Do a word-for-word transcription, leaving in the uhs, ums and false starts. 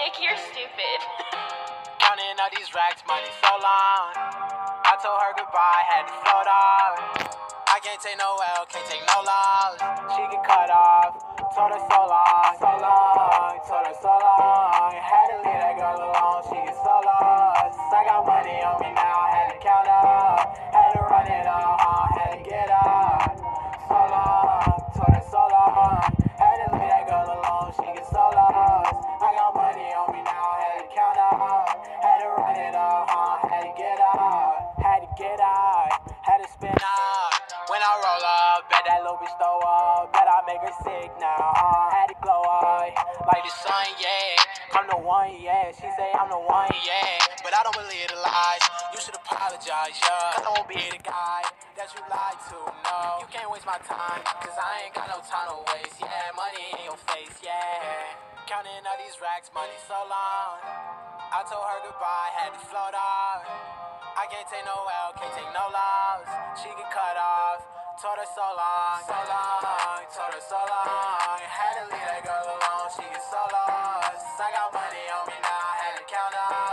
Nick, you're stupid. Counting all these racks, money so long. I told her goodbye, had to float off. I can't take no L, can't take no loss. She get cut off, told her so long, so long, told her so long. Had to leave that girl alone, she get so lost. I got money on me now, had to count up. Had to run it up, uh, had to get up. So long, told her so long. Had to leave that girl alone, she get so lost. I got money on me now, had to count up. Had to run it up, uh, had to get up. Had to get out, had to spin up. When I roll up, bet that little bitch throw up. Bet I make her sick now, uh, had to glow up. Like the sun, yeah, I'm the one, yeah. She say I'm the one, yeah. But I don't believe the lies, you should apologize, yeah. Cause I won't be the guy that you lied to, no. You can't waste my time, cause I ain't got no time to waste, yeah. Money in your face, yeah. Counting all these racks, money so long. I told her goodbye, had to float off. I can't take no L, can't take no loss. She get cut off, told her so long, so long, told her so long. Had to leave that girl alone, she get so lost. I got money on me now, had to count up.